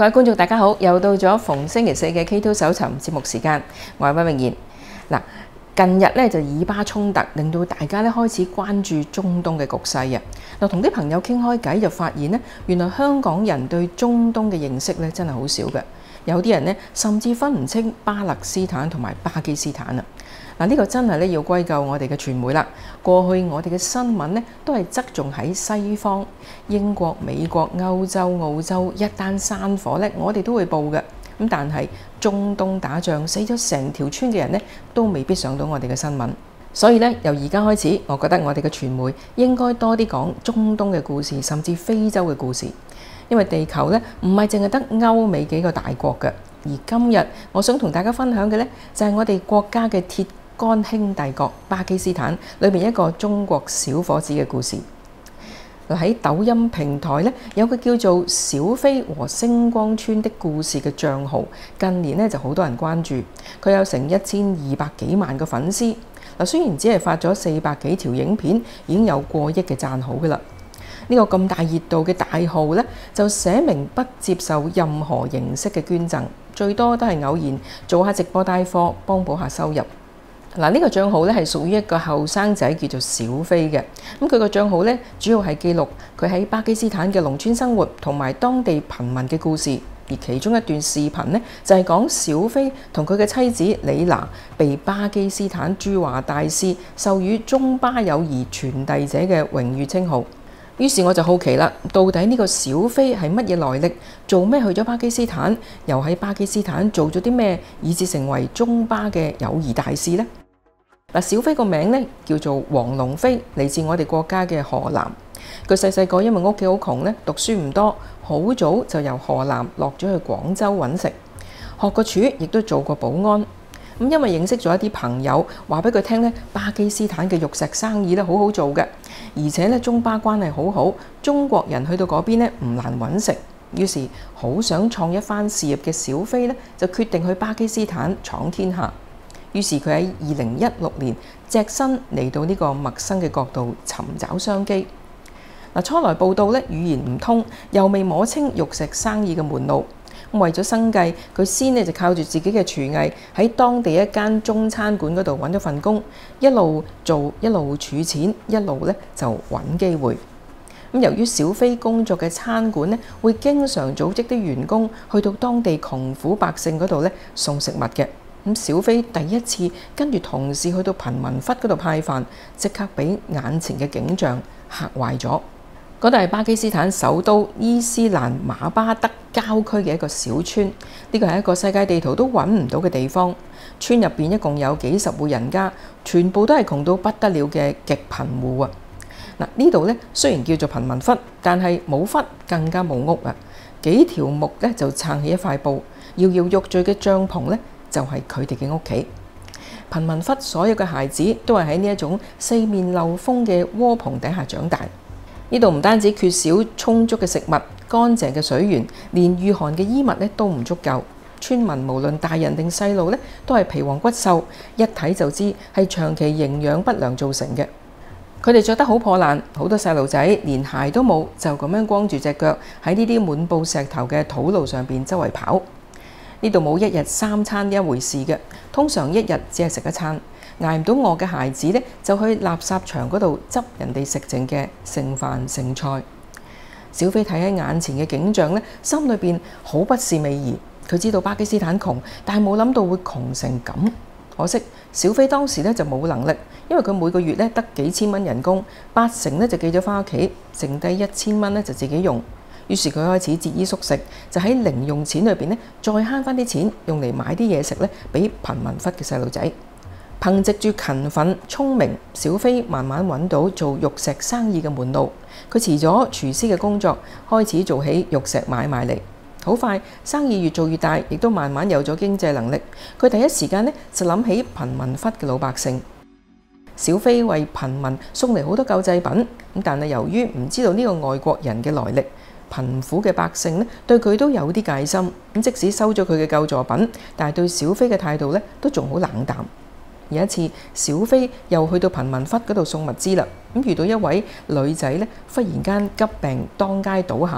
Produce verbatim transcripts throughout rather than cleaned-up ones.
各位觀眾大家好，又到咗逢星期四嘅 K 二搜尋節目時間，我係溫詠賢。嗱，近日咧就以巴衝突令到大家咧開始關注中東嘅局勢啊。嗱，同啲朋友傾開偈就發現咧，原來香港人對中東嘅認識咧真係好少嘅。有啲人咧甚至分唔清巴勒斯坦同埋巴基斯坦啊。嗱，呢個真係咧要歸咎我哋嘅傳媒啦。過去我哋嘅新聞咧都係側重喺西方、英國、美國、歐洲、澳洲，一旦山火咧，我哋都會報嘅。咁但係中東打仗死咗成條村嘅人咧，都未必上到我哋嘅新聞。所以咧，由而家開始，我覺得我哋嘅傳媒應該多啲講中東嘅故事，甚至非洲嘅故事。因為地球咧唔係淨係得歐美幾個大國嘅，而今日我想同大家分享嘅咧就係我哋國家嘅鐵桿兄弟國巴基斯坦裏面一個中國小伙子嘅故事。喺抖音平台咧有個叫做小飛和星光村的故事嘅帳號，近年咧就好多人關注，佢有成一千二百幾萬個粉絲。嗱，雖然只係發咗四百幾條影片，已經有過億嘅讚好㗎啦。呢個咁大熱度嘅大號咧，就寫明不接受任何形式嘅捐贈，最多都係偶然做下直播帶貨，幫補下收入。嗱，呢個帳號咧係屬於一個後生仔叫做小飛嘅。咁佢個帳號咧主要係記錄佢喺巴基斯坦嘅農村生活同埋當地貧民嘅故事。而其中一段視頻呢，就係講小飛同佢嘅妻子李娜被巴基斯坦駐華大使授予中巴友誼傳遞者嘅榮譽稱號。於是我就好奇啦，到底呢個小飛係乜嘢來歷？做咩去咗巴基斯坦？又喺巴基斯坦做咗啲咩，以至成為中巴嘅友誼大使呢？嗱，小飛個名咧叫做黃龍飛，嚟自我哋國家嘅河南。佢細細個因為屋企好窮咧，讀書唔多，好早就由河南落咗去廣州揾食，學過廚，亦都做過保安。咁因為認識咗一啲朋友，話俾佢聽咧，巴基斯坦嘅玉石生意咧好好做嘅，而且咧中巴關係好好，中國人去到嗰邊咧唔難揾食。於是好想創一番事業嘅小飛咧，就決定去巴基斯坦闖天下。於是佢喺二零一六年隻身嚟到呢個陌生嘅國度尋找商機。嗱，初來報到咧，語言唔通，又未摸清玉石生意嘅門路。咁為咗生計，佢先咧就靠住自己嘅廚藝喺當地一間中餐館嗰度揾咗份工，一路做一路儲錢，一路咧就揾機會。咁由於小飛工作嘅餐館咧，會經常組織啲員工去到當地窮苦百姓嗰度咧送食物嘅。咁小飛第一次跟住同事去到貧民窟嗰度派飯，即刻俾眼前嘅景象嚇壞咗。嗰度係巴基斯坦首都伊斯蘭馬巴德郊區嘅一個小村，呢個係一個世界地圖都揾唔到嘅地方。村入邊一共有幾十戶人家，全部都係窮到不得了嘅極貧戶啊！嗱，呢度咧雖然叫做貧民窟，但係冇窟更加冇屋啊！幾條木咧就撐起一塊布，搖搖欲墜嘅帳篷咧就係佢哋嘅屋企。貧民窟所有嘅孩子都係喺呢一種四面漏風嘅窩棚底下長大。呢度唔單止缺少充足嘅食物、乾淨嘅水源，連御寒嘅衣物咧都唔足夠。村民無論大人定細路咧，都係皮黃骨瘦，一睇就知係長期營養不良造成嘅。佢哋着得好破爛，好多細路仔連鞋都冇，就咁樣光住隻腳喺呢啲滿布石頭嘅土路上邊周圍跑。呢度冇一日三餐一回事嘅，通常一日只係食一餐。捱唔到餓嘅孩子咧，就去垃圾場嗰度執人哋食剩嘅剩飯剩菜。小飛睇喺眼前嘅景象咧，心裏邊好不是味兒。佢知道巴基斯坦窮，但係冇諗到會窮成咁。可惜小飛當時咧就冇能力，因為佢每個月咧得幾千蚊人工，八成咧就寄咗翻屋企，剩低一千蚊咧就自己用。於是佢開始節衣縮食，就喺零用錢裏邊咧再慳翻啲錢，用嚟買啲嘢食咧俾貧民窟嘅細路仔。憑藉住勤奮聰明，小飛慢慢揾到做玉石生意嘅門路。佢辭咗廚師嘅工作，開始做起玉石買賣嚟。好快生意越做越大，亦都慢慢有咗經濟能力。佢第一時間呢就諗起貧民窟嘅老百姓。小飛為貧民送嚟好多救濟品，咁但係由於唔知道呢個外國人嘅來歷，貧苦嘅百姓呢對佢都有啲戒心。咁即使收咗佢嘅救助品，但係對小飛嘅態度呢都仲好冷淡。有一次，小飛又去到貧民窟嗰度送物資啦。咁遇到一位女仔咧，忽然間急病當街倒下。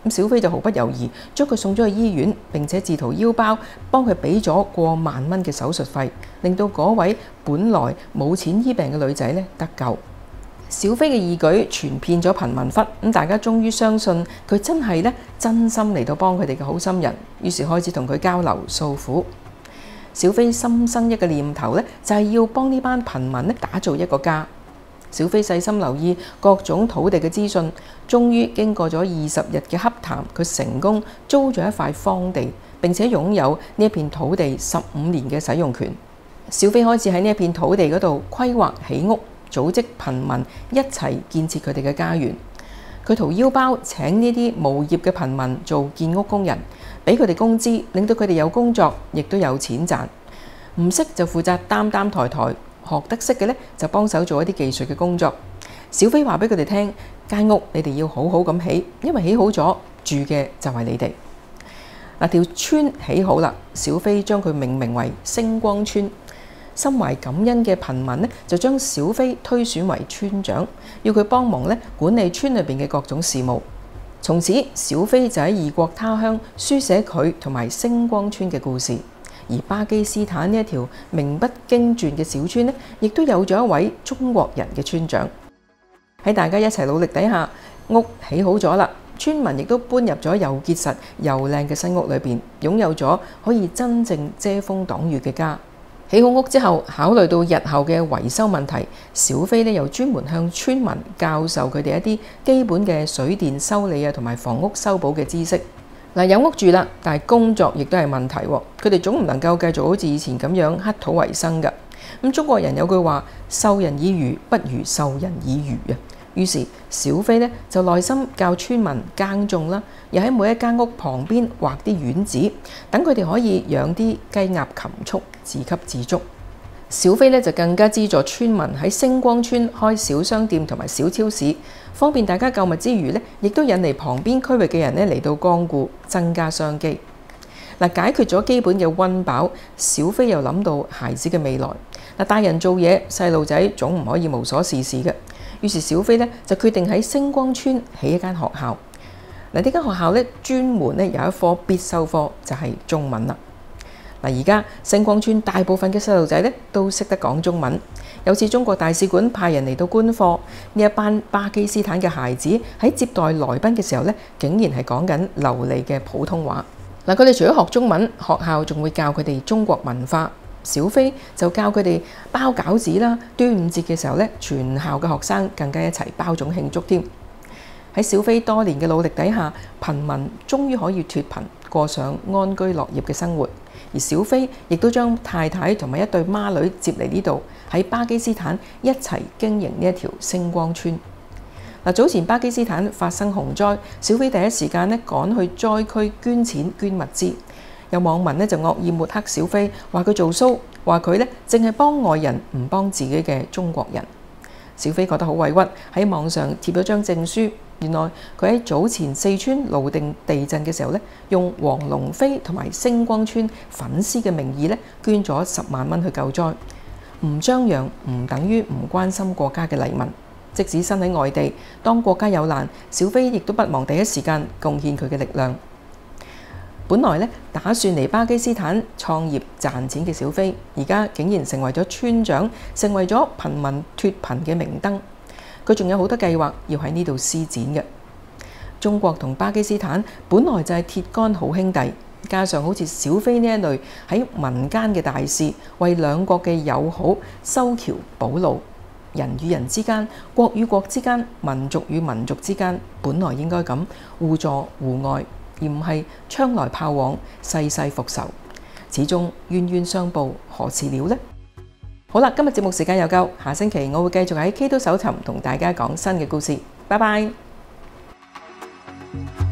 咁小飛就毫不猶豫將佢送咗去醫院，並且自掏腰包幫佢俾咗過萬蚊嘅手術費，令到嗰位本來冇錢醫病嘅女仔咧得救。小飛嘅義舉傳遍咗貧民窟，咁大家終於相信佢真係咧真心嚟到幫佢哋嘅好心人，於是開始同佢交流訴苦。小飛心生一個念頭咧，就係要幫呢班貧民咧打造一個家。小飛細心留意各種土地嘅資訊，終於經過咗二十日嘅洽談，佢成功租咗一塊荒地，並且擁有呢一片土地十五年嘅使用權。小飛開始喺呢一片土地嗰度規劃起屋，組織貧民一齊建設佢哋嘅家園。佢掏腰包請呢啲無業嘅貧民做建屋工人，俾佢哋工資，令到佢哋有工作，亦都有錢賺。唔識就負責擔擔抬抬，學得識嘅咧就幫手做一啲技術嘅工作。小飛話俾佢哋聽：間屋你哋要好好咁起，因為起好咗住嘅就係你哋。嗱，條村起好啦，小飛將佢命名為星光村。心懷感恩嘅貧民咧，就將小飛推選為村長，要佢幫忙咧管理村裏邊嘅各種事務。從此，小飛就喺異國他鄉書寫佢同埋星光村嘅故事。而巴基斯坦呢一條名不經傳嘅小村咧，亦都有咗一位中國人嘅村長。喺大家一齊努力底下，屋起好咗啦，村民亦都搬入咗又結實又靚嘅新屋裏邊，擁有咗可以真正遮風擋雨嘅家。起好屋之後，考慮到日後嘅維修問題，小飛咧又專門向村民教授佢哋一啲基本嘅水電修理啊，同埋房屋修補嘅知識。嗱，有屋住啦，但係工作亦都係問題喎。佢哋總唔能夠繼續好似以前咁樣乞討為生㗎。咁中國人有句話：授人以魚，不如授人以漁啊。於是小飛咧就耐心教村民耕種啦，又喺每一間屋旁邊畫啲院子，等佢哋可以養啲雞鴨禽畜，自給自足。小飛咧就更加資助村民喺星光村開小商店同埋小超市，方便大家購物之餘咧，亦都引嚟旁邊區域嘅人咧嚟到光顧，增加商機。嗱，解決咗基本嘅溫飽，小飛又諗到孩子嘅未來。嗱，大人做嘢，細路仔總唔可以無所事事嘅。於是小飛咧就決定喺星光村起一間學校。嗱，呢間學校咧專門咧有一科必修科就係中文啦。嗱，而家星光村大部分嘅細路仔咧都識得講中文。有次中國大使館派人嚟到觀課，呢一班巴基斯坦嘅孩子喺接待來賓嘅時候咧，竟然係講緊流利嘅普通話。嗱，佢哋除咗學中文，學校仲會教佢哋中國文化。小飛就教佢哋包餃子啦，端午節嘅時候咧，全校嘅學生更加一齊包粽慶祝添。喺小飛多年嘅努力底下，貧民終於可以脫貧，過上安居樂業嘅生活。而小飛亦都將太太同埋一對孖女接嚟呢度，喺巴基斯坦一齊經營呢一條星光村。嗱，早前巴基斯坦發生洪災，小飛第一時間咧趕去災區捐錢捐物資。有網民咧就惡意抹黑小飛，話佢做騷，話佢咧淨係幫外人，唔幫自己嘅中國人。小飛覺得好委屈，喺網上貼咗張證書。原來佢喺早前四川瀘定地震嘅時候咧，用黃龍飛同埋星光村粉絲嘅名義咧捐咗十萬蚊去救災。唔張揚唔等於唔關心國家嘅黎民。即使身喺外地，當國家有難，小飛亦都不忘第一時間貢獻佢嘅力量。本來咧打算嚟巴基斯坦創業賺錢嘅小飛，而家竟然成為咗村長，成為咗貧民脫貧嘅明燈。佢仲有好多計劃要喺呢度施展嘅。中國同巴基斯坦本來就係鐵桿好兄弟，加上好似小飛呢一類喺民間嘅大事，為兩國嘅友好修橋補路。人與人之間，國與國之間，民族與民族之間，本來應該咁互助互愛，而唔係槍來炮往、世世復仇。始終冤冤相報何時了呢？好啦，今日節目時間又夠，下星期我會繼續喺 K 都搜尋同大家講新嘅故事。拜拜。